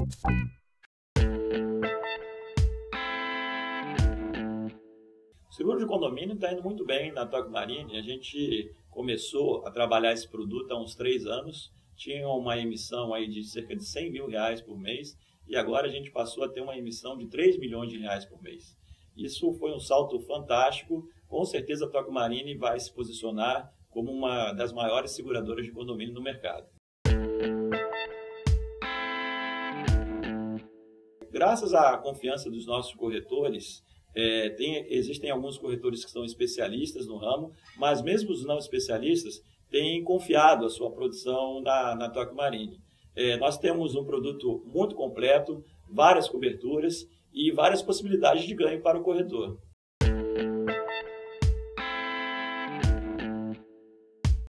O seguro de condomínio está indo muito bem na Tokio Marine. A gente começou a trabalhar esse produto há uns 3 anos. Tinha uma emissão aí de cerca de R$100 mil por mês e agora a gente passou a ter uma emissão de R$3 milhões por mês. Isso foi um salto fantástico. Com certeza a Tokio Marine vai se posicionar como uma das maiores seguradoras de condomínio no mercado. Graças à confiança dos nossos corretores, existem alguns corretores que são especialistas no ramo, mas mesmo os não especialistas têm confiado a sua produção na Tokio Marine. Nós temos um produto muito completo, várias coberturas e várias possibilidades de ganho para o corretor.